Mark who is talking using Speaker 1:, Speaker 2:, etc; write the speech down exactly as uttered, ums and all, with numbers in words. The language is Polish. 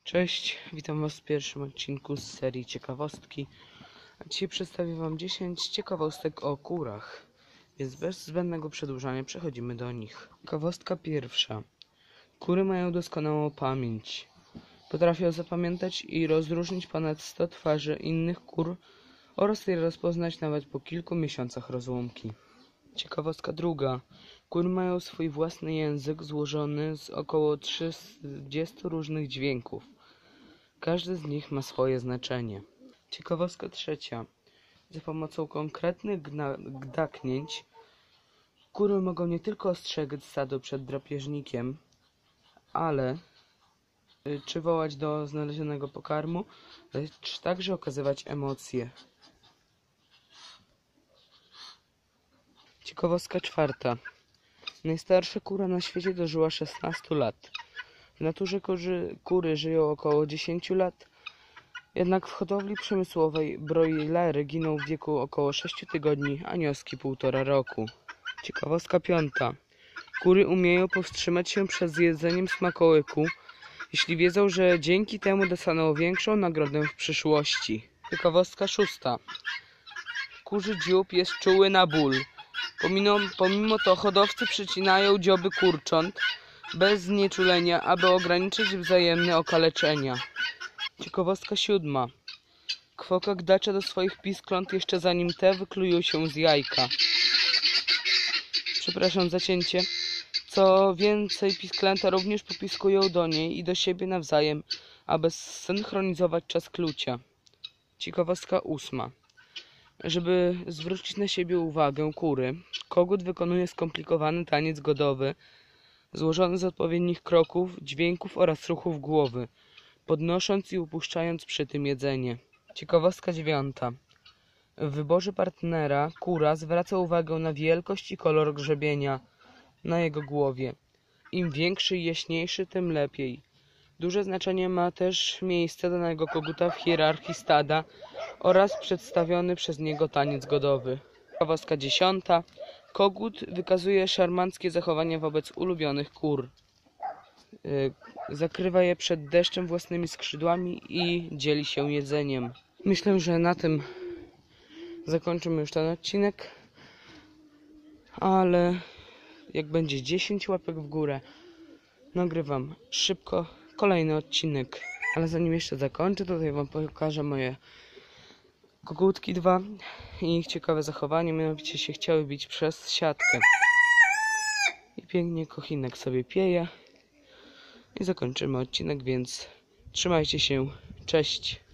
Speaker 1: Cześć, witam Was w pierwszym odcinku z serii ciekawostki. A dzisiaj przedstawię Wam dziesięć ciekawostek o kurach, więc bez zbędnego przedłużania przechodzimy do nich. Ciekawostka pierwsza. Kury mają doskonałą pamięć. Potrafią zapamiętać i rozróżnić ponad sto twarzy innych kur oraz je rozpoznać nawet po kilku miesiącach rozłąki. Ciekawostka druga. Kury mają swój własny język złożony z około trzydziestu różnych dźwięków. Każdy z nich ma swoje znaczenie. Ciekawostka trzecia. Za pomocą konkretnych gdaknięć kury mogą nie tylko ostrzegać stado przed drapieżnikiem, ale czy wołać do znalezionego pokarmu, lecz także okazywać emocje. Ciekawostka czwarta. Najstarsza kura na świecie dożyła szesnastu lat. W naturze kurzy, kury żyją około dziesięć lat, jednak w hodowli przemysłowej brojlery giną w wieku około sześciu tygodni, a nioski półtora roku. Ciekawostka piąta. Kury umieją powstrzymać się przed jedzeniem smakołyku, jeśli wiedzą, że dzięki temu dostaną większą nagrodę w przyszłości. Ciekawostka szósta. Kurzy dziób jest czuły na ból. Pomimo, pomimo to hodowcy przycinają dzioby kurcząt bez znieczulenia, aby ograniczyć wzajemne okaleczenia. Ciekawostka siódma. Kwoka gdacza do swoich piskląt jeszcze zanim te wyklują się z jajka. Przepraszam za cięcie. Co więcej, pisklęta również popiskują do niej i do siebie nawzajem, aby zsynchronizować czas klucia. Ciekawostka ósma. Żeby zwrócić na siebie uwagę kury, kogut wykonuje skomplikowany taniec godowy, złożony z odpowiednich kroków, dźwięków oraz ruchów głowy, podnosząc i upuszczając przy tym jedzenie. Ciekawostka dziewiąta. W wyborze partnera kura zwraca uwagę na wielkość i kolor grzebienia na jego głowie. Im większy i jaśniejszy, tym lepiej. Duże znaczenie ma też miejsce danego koguta w hierarchii stada oraz przedstawiony przez niego taniec godowy. Ciekawostka dziesiąta. Kogut wykazuje szarmanckie zachowania wobec ulubionych kur. Yy, zakrywa je przed deszczem własnymi skrzydłami i dzieli się jedzeniem. Myślę, że na tym zakończymy już ten odcinek, ale jak będzie dziesięć łapek w górę, nagrywam szybko kolejny odcinek. Ale zanim jeszcze zakończę, tutaj Wam pokażę moje kogutki dwa i ich ciekawe zachowanie, mianowicie się chciały bić przez siatkę. I pięknie kochinek sobie pieje. I zakończymy odcinek, więc trzymajcie się. Cześć!